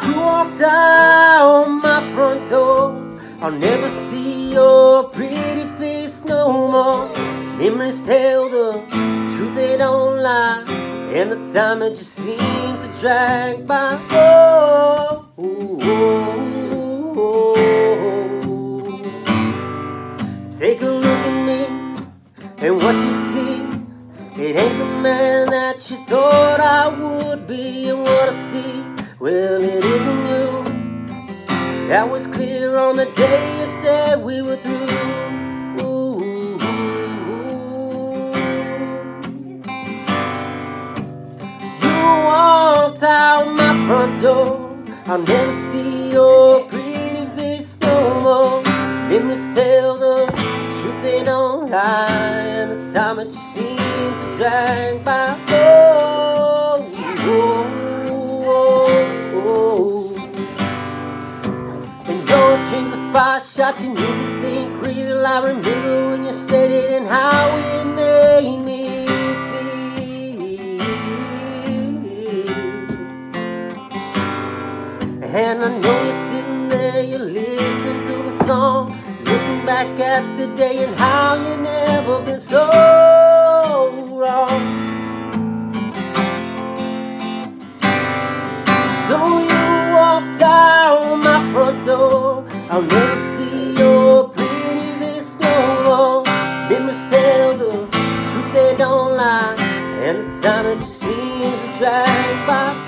You walked out my front door. I'll never see your pretty face no more. Memories tell the truth, they don't lie, and the time it just seems to drag by. Oh, oh, oh, oh, oh. Take a look at me, and what you see, it ain't the man that you thought I would be. And what I see, well, it isn't you. That was clear on the day you said we were through. Ooh, ooh, ooh. You walked out my front door. I'll never see your pretty face no more. Memories tell the truth, they don't lie, and the time it just seems to drag by. Oh, oh, oh, oh. And your dreams of fire shots, you need to think real. I remember when you said it and how it made me feel. And I know you're sitting there, you're listening to the song, looking back at the day and how you never been so wrong. So you walked out my front door. I'll never see your pretty face no more. Memories tell the truth, they don't lie, and the time it just seems to drag by.